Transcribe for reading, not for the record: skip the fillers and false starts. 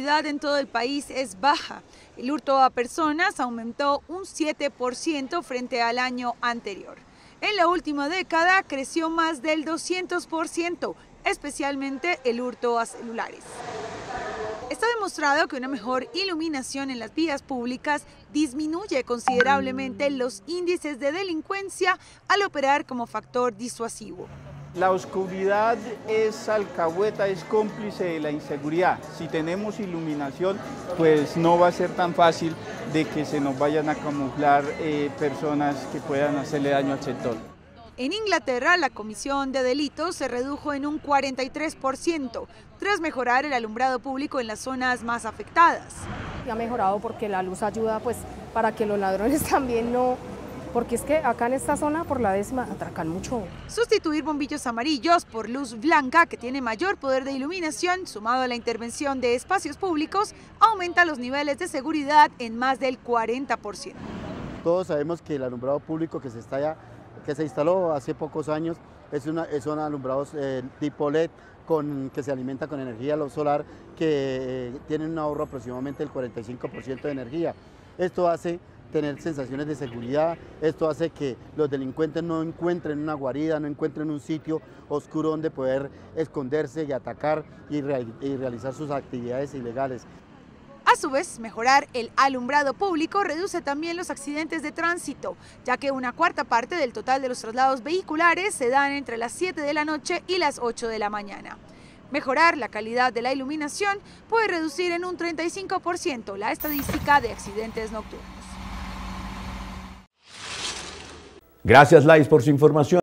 seguridad en todo el país es baja. El hurto a personas aumentó un 7% frente al año anterior. En la última década creció más del 200%, especialmente el hurto a celulares. Está demostrado que una mejor iluminación en las vías públicas disminuye considerablemente los índices de delincuencia al operar como factor disuasivo. La oscuridad es alcahueta, es cómplice de la inseguridad. Si tenemos iluminación, pues no va a ser tan fácil de que se nos vayan a camuflar personas que puedan hacerle daño al sector. En Inglaterra, la comisión de delitos se redujo en un 43%, tras mejorar el alumbrado público en las zonas más afectadas. Ha mejorado porque la luz ayuda pues, para que los ladrones también no... Porque es que acá en esta zona, por la 10ª, atracan mucho. Sustituir bombillos amarillos por luz blanca, que tiene mayor poder de iluminación, sumado a la intervención de espacios públicos, aumenta los niveles de seguridad en más del 40%. Todos sabemos que el alumbrado público que se instaló hace pocos años son alumbrados tipo LED, que se alimenta con energía solar, que tienen un ahorro aproximadamente del 45% de energía. Esto hace tener sensaciones de seguridad, esto hace que los delincuentes no encuentren una guarida, no encuentren un sitio oscuro donde poder esconderse y atacar y realizar sus actividades ilegales. A su vez, mejorar el alumbrado público reduce también los accidentes de tránsito, ya que una cuarta parte del total de los traslados vehiculares se dan entre las 7 de la noche y las 8 de la mañana. Mejorar la calidad de la iluminación puede reducir en un 35% la estadística de accidentes nocturnos. Gracias, Lais, por su información.